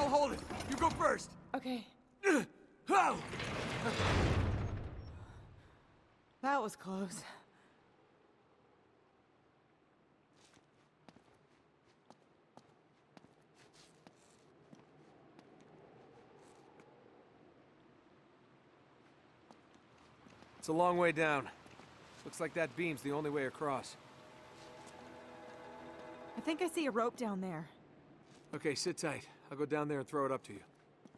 I'll hold it. You go first. Okay. Oh! That was close. It's a long way down. Looks like that beam's the only way across. I think I see a rope down there. Okay, sit tight. I'll go down there and throw it up to you.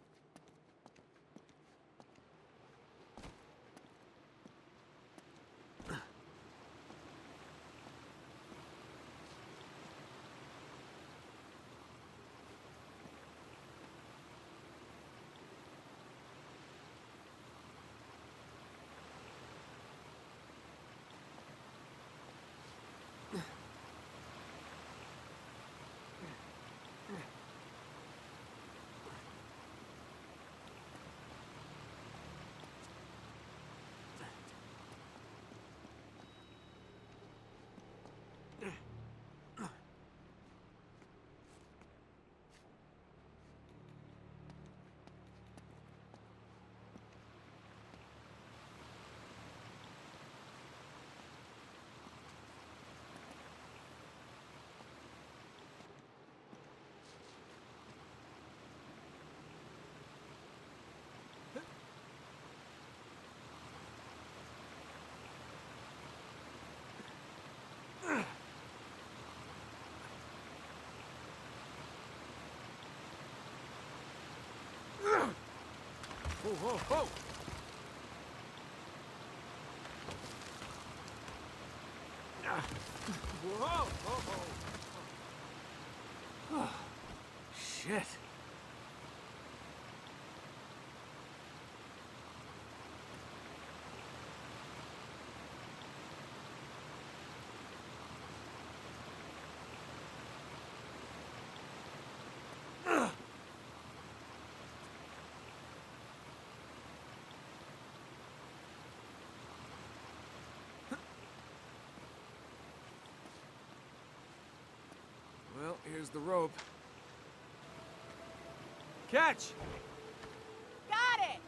Whoa, whoa, whoa! Whoa, whoa, whoa! Oh, shit! Well, here's the rope. Catch! Got it!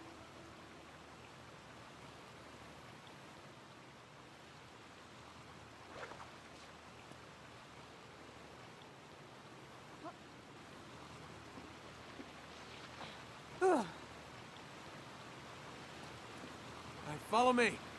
All right, follow me.